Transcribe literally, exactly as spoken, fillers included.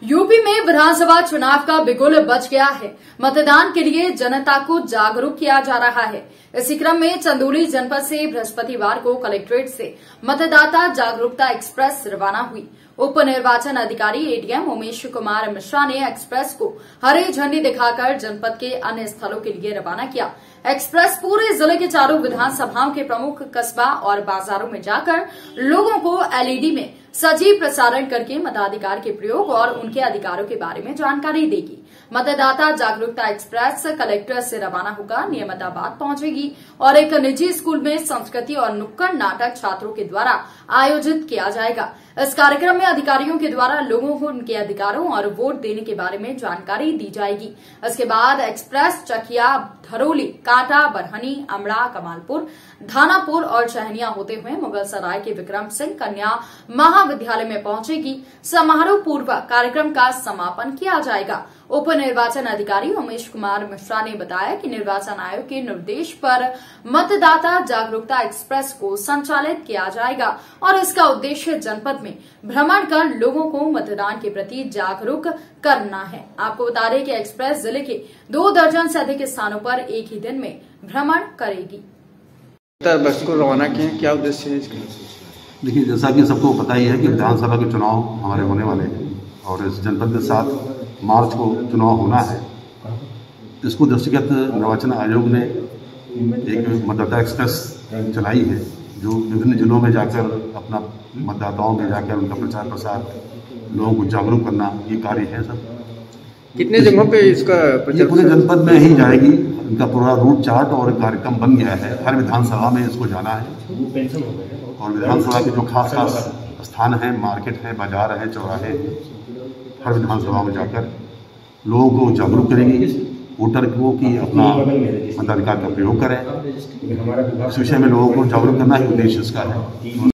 UP में विधानसभा चुनाव का बिगुल बज गया है। मतदान के लिए जनता को जागरूक किया जा रहा है। इसी क्रम में चंदौली जनपद से बृहस्पतिवार को कलेक्ट्रेट से मतदाता जागरूकता एक्सप्रेस रवाना हुई। उप निर्वाचन अधिकारी एडीएम उमेश कुमार मिश्रा ने एक्सप्रेस को हरी झंडी दिखाकर जनपद के अन्य स्थलों के लिए रवाना किया। एक्सप्रेस पूरे जिले के चारों विधानसभाओं के प्रमुख कस्बा और बाजारों में जाकर लोगों को एलईडी में सजीव प्रसारण करके मताधिकार के प्रयोग और उनके अधिकारों के बारे में जानकारी देगी। मतदाता जागरूकता एक्सप्रेस कलेक्टर से रवाना होकर नियमताबाद पहुंचेगी और एक निजी स्कूल में संस्कृति और नुक्कड़ नाटक छात्रों के द्वारा आयोजित किया जाएगा। इस कार्यक्रम में अधिकारियों के द्वारा लोगों को उनके अधिकारों और वोट देने के बारे में जानकारी दी जाएगी। इसके बाद एक्सप्रेस चकिया, धरौली, कांटा, बरहनी, अमड़ा, कमालपुर, धानापुर और चहनिया होते हुए मुगल सराय के विक्रम सिंह कन्या महाविद्यालय में पहुंचेगी। समारोह पूर्वक कार्यक्रम का समापन किया जाएगा। उप निर्वाचन अधिकारी उमेश कुमार मिश्रा ने बताया कि निर्वाचन आयोग के निर्देश पर मतदाता जागरूकता एक्सप्रेस को संचालित किया जाएगा और इसका उद्देश्य जनपद में भ्रमण कर लोगों को मतदान के प्रति जागरूक करना है। आपको बता दें कि एक्सप्रेस जिले के दो दर्जन से अधिक स्थानों पर एक ही दिन में भ्रमण करेगी। बस को रवाना किए, क्या उद्देश्य है इसका? देखिए, जैसा कि सबको पता ही है कि विधानसभा के चुनाव हमारे होने वाले हैं और इस जनपद के साथ मार्च को चुनाव होना है। इसको दृष्टिगत निर्वाचन आयोग ने एक मतदाता एक्सप्रेस चलाई है, जो विभिन्न जिलों में जाकर अपना मतदाताओं में जाकर उनका प्रचार प्रसार, लोगों को जागरूक करना, ये कार्य है। सब कितने जगहों पे इसका ये पूरे जनपद में ही जाएगी। इनका पूरा रूट चार्ट और कार्यक्रम बन गया है। हर विधानसभा में इसको जाना है और विधानसभा के जो खास खास स्थान हैं, मार्केट है, बाजार है, चौराहे, हर विधानसभा में जाकर लोगों को जागरूक करेंगे, वोटर को कि अपना मताधिकार का प्रयोग करें। इस विषय में लोगों को जागरूक करना ही उद्देश्य इसका है।